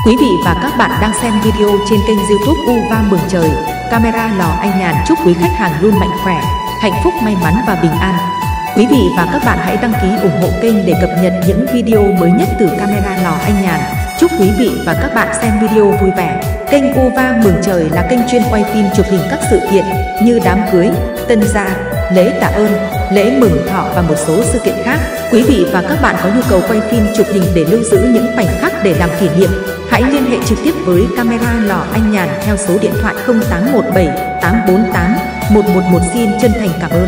Quý vị và các bạn đang xem video trên kênh YouTube U3 Mường Trời, camera lò anh Nhàn. Chúc quý khách hàng luôn mạnh khỏe, hạnh phúc, may mắn và bình an. Quý vị và các bạn hãy đăng ký ủng hộ kênh để cập nhật những video mới nhất từ camera lò anh Nhàn. Chúc quý vị và các bạn xem video vui vẻ. Kênh U3 Mường Trời là kênh chuyên quay phim chụp hình các sự kiện như đám cưới, tân gia, lễ tạ ơn, lễ mừng thọ và một số sự kiện khác. Quý vị và các bạn có nhu cầu quay phim chụp hình để lưu giữ những khoảnh khắc để làm kỷ niệm, hãy liên hệ trực tiếp với camera lò anh Nhàn theo số điện thoại 0817 848 111. Xin chân thành cảm ơn.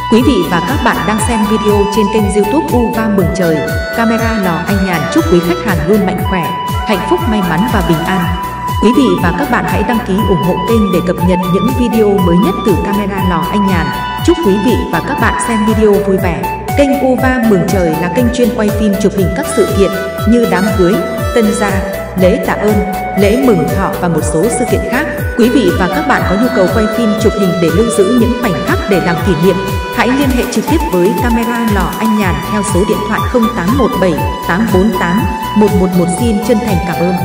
Quý vị và các bạn đang xem video trên kênh YouTube Uva Mừng Trời, camera lò anh nhàn chúc quý khách hàng luôn mạnh khỏe, hạnh phúc, may mắn và bình an. Quý vị và các bạn hãy đăng ký ủng hộ kênh để cập nhật những video mới nhất từ camera lò anh nhàn. Chúc quý vị và các bạn xem video vui vẻ. Kênh Uva Mừng Trời là kênh chuyên quay phim chụp hình các sự kiện như đám cưới, tân gia, lễ tạ ơn, lễ mừng thọ và một số sự kiện khác. Quý vị và các bạn có nhu cầu quay phim chụp hình để lưu giữ những khoảnh khắc để làm kỷ niệm, hãy liên hệ trực tiếp với camera lò anh nhàn theo số điện thoại 0817 848 111. Xin chân thành cảm ơn.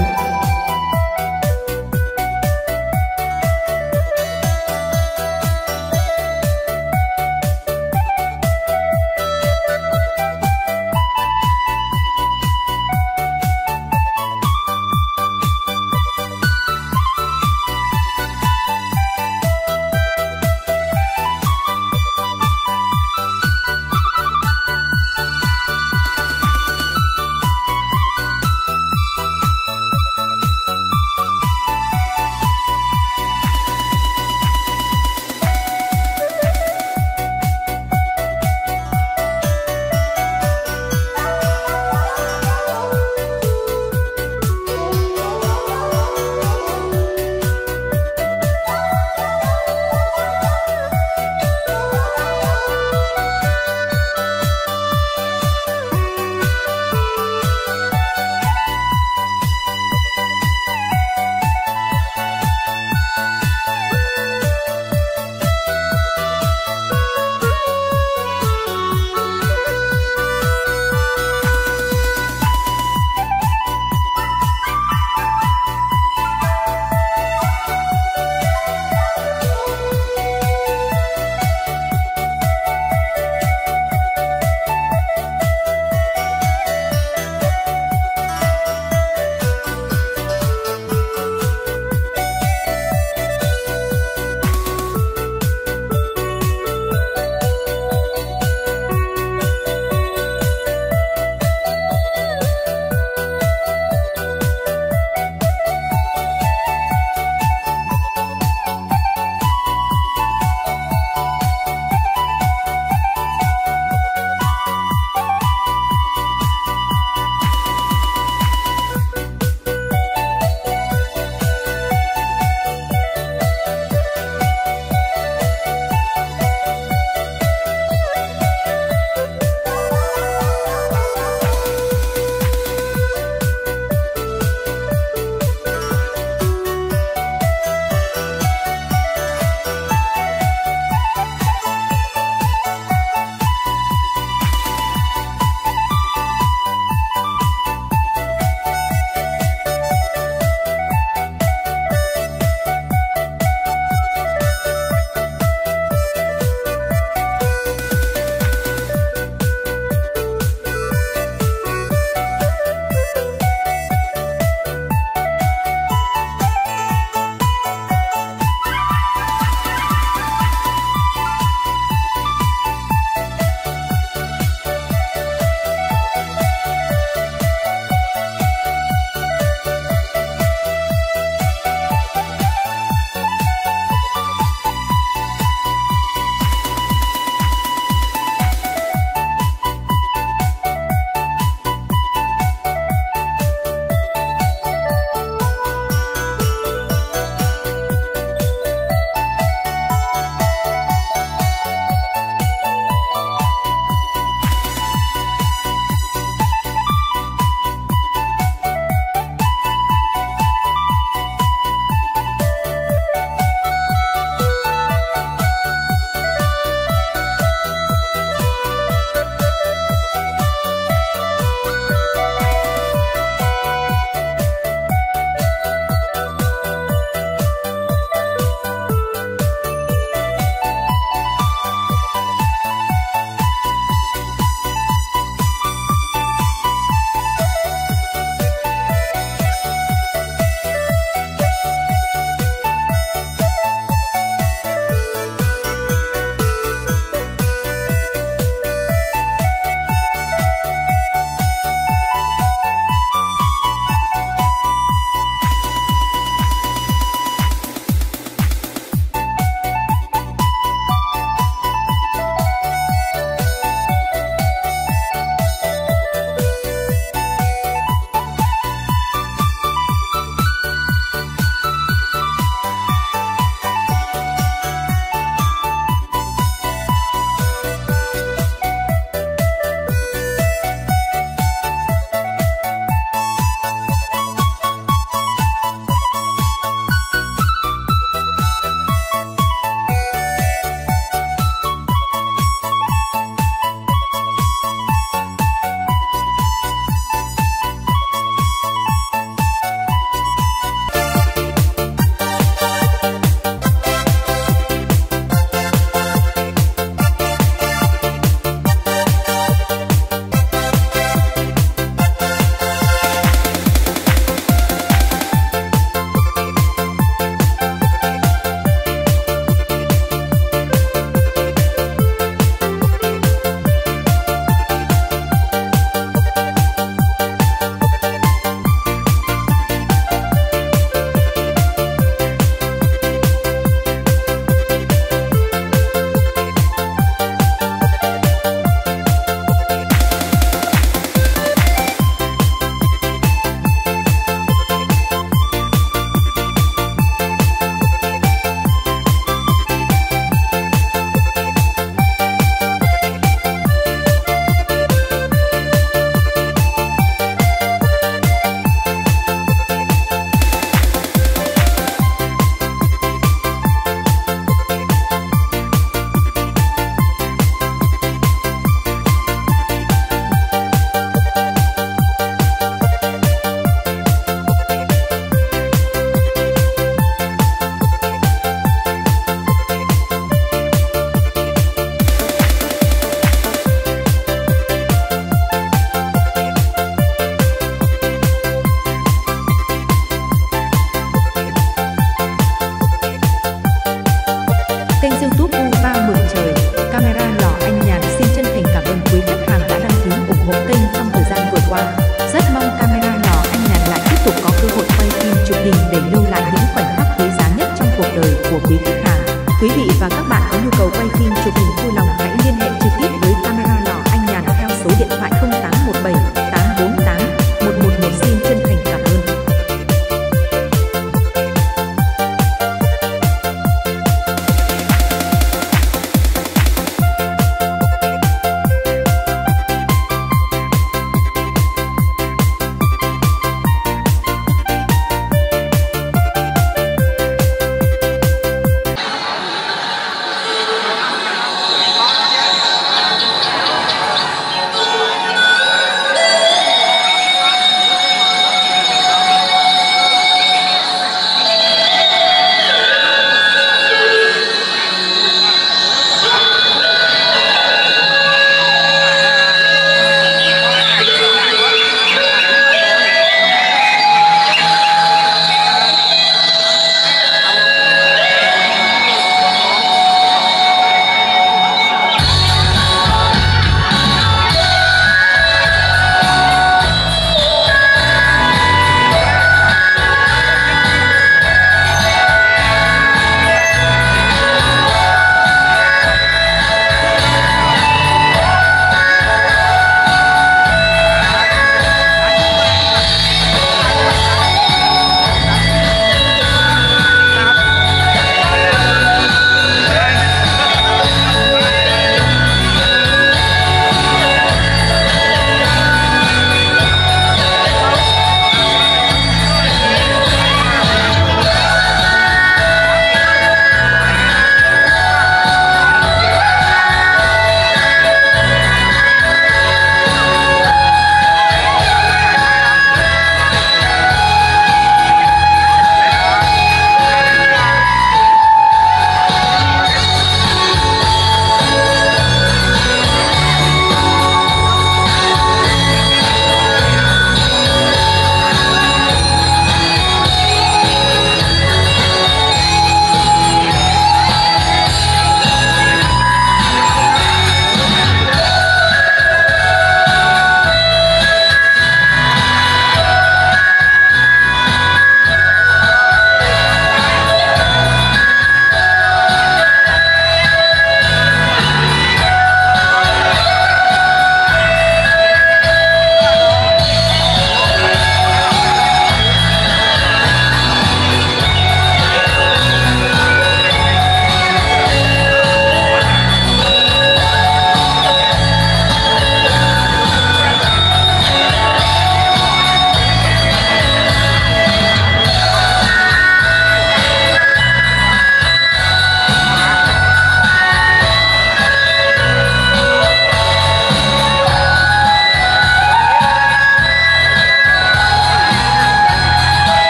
lưu lại những khoảnh khắc quý giá nhất trong cuộc đời của quý khách hàng. Quý vị và các bạn có nhu cầu quay phim chụp hình vui lòng hãy liên hệ trực tiếp với camera lò anh Nhàn theo số điện thoại 0817 848 111. Xin chân thành cảm ơn.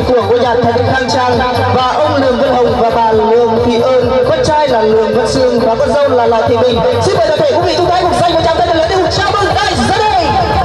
của ngôi nhà thật khang trang, và ông Lường Văn Hồng và bà Lường Thị Ơn, con trai là Lường Văn Sương và con dâu là Lò Thị Bình. Xin mời toàn thể quý vị chúng ta cùng dành một tràng tay thật lớn để chào mừng đại gia đình.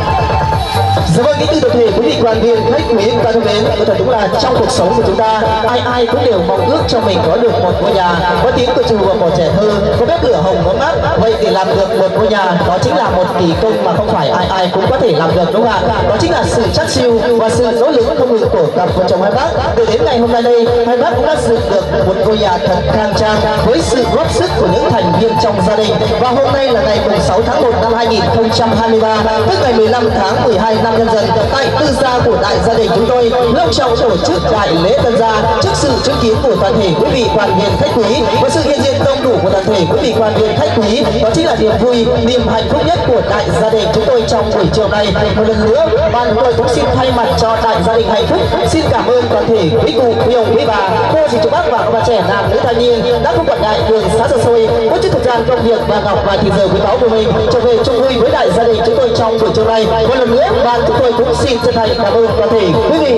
Dạ vâng, kính thưa toàn thể quý vị quan viên, khách quý ta thân mến, có thật đúng là trong cuộc sống của chúng ta, ai cũng đều mong ước cho mình có được một ngôi nhà có tiếng của trù và cỏ trẻ thơ, có bếp lửa hồng có mát. Vậy để làm được một ngôi nhà, đó chính là một kỳ công mà không phải ai cũng có thể làm được, đúng không ạ? Đó chính là sự chắc siêu và sự nỗ lực không ngừng của cặp vợ chồng hai bác. Từ đến ngày hôm nay đây, hai bác cũng đã dựng được một ngôi nhà thật khang trang với sự góp sức của những thành viên trong gia đình. Và hôm nay là ngày 16 tháng 1 năm 2023, tức ngày 15 tháng 12 năm Nhân Dần, tại tư gia của đại gia đình chúng tôi long trọng tổ chức đại lễ tân gia trước sự chứng kiến của toàn thể quý vị quan viên khách quý và sự hiện diện đông đủ của toàn thể quý vị quan viên khách quý. Đó chính là niềm vui, niềm hạnh phúc nhất của đại gia đình chúng tôi trong buổi chiều nay. Một lần nữa, ban chúng tôi cũng xin thay mặt cho đại gia đình hạnh phúc xin cảm ơn toàn thể quý cụ, quý ông, quý bà, cô dì chú bác và các bạn trẻ nam nữ thanh niên đã không quản ngại đường xá xa xôi, bất chấp thời gian công việc và ngọc vài thì giờ quý báu của mình trở về chung vui với đại gia đình chúng tôi trong buổi chiều nay. Một lần nữa, ban chúng tôi cũng xin chân thành cảm ơn toàn thể quý vị.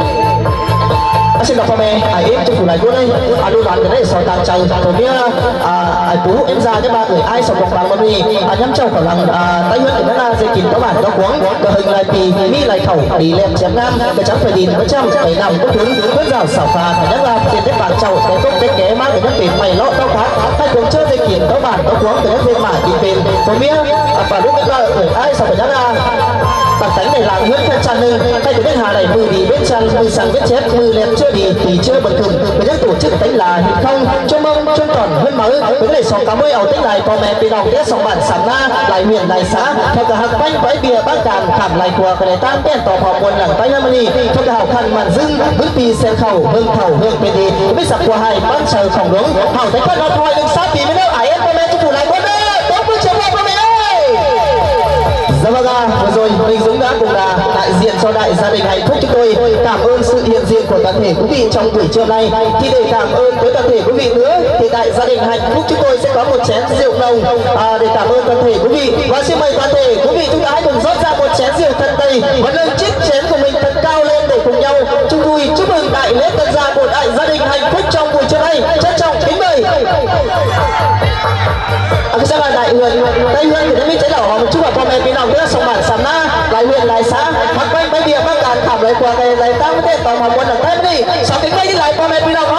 Xin đọc mẹ em trong phủ này luôn đây đôi đoàn cái này soi tàng chồng rồi kia bố em ra cái ba người ai sòng vòng bằng mà mi nhắm trong khẩu lăng tay huyết thì nó là dây kìm có bản có cuống cái hình lại tì mi lại khẩu đi lem chém nam cái trắng phải đìn 100 phải nằm có hướng vẫn rào xảo phà phải nhắc là trên cái bàn trầu cái cốc cái ké mát cái nhắc tiền mày lót tao khá hai cuống chơi dây kìm có bản có cuống cái nhắc thêm mải đi bên rồi mi và lúc cái người ai sòng phải nhắc là bằng tánh này làm huyết thân tràn nương tay của bên hà này mười đi bên tràn mười sang bên chép mười lem chưa đi thì chưa bật thùng với những tổ chức tánh là hình không cho mông cho còn hơn mới với này sáu cá mươi ẩu tánh lại có mẹ bị đồng tết sòng bản sản na lại huyện lại xã theo cả hạt bánh bãi bia bác càn khảm lại của cái này tan tên tỏ họ buồn lẳng tay harmony theo cả học khăn màn dưng bước đi xe khẩu hương thầu hương bên đi biết sập qua hai bán chờ phòng đúng hảo thấy phát nó thôi đừng sát vì mới đâu ải em con mẹ cho phủ lại con đấy tốt với chiều con mẹ ơi. Dạ vâng ạ, vừa rồi mình Dũng đã cùng là đại diện cho đại gia đình hạnh phúc chúng tôi cảm ơn sự hiện diện của toàn thể quý vị trong buổi trưa nay. Thì để cảm ơn với toàn thể quý vị nữa thì đại gia đình hạnh phúc chúng tôi sẽ có một chén rượu nồng để cảm ơn toàn thể quý vị và xin mời toàn thể quý vị chúng ta hãy cùng rót ra một chén rượu thật đầy và nâng chiếc chén của mình thật cao lên để cùng nhau chung vui chúc mừng đại lễ tân gia của đại gia đình hạnh phúc trong buổi trưa nay. Trân trọng kính mời. Cái sao là đại huyện tây huyện thì nó mới cháy đỏ một chút vào con mẹ bị lòng nữa sông bản sầm na lại huyện lại xã hoặc quanh bãi bia bác càn khảm lại qua cái lại tăng cái tàu mà quân là tết đi sau cái quay đi lại con mẹ bị lòng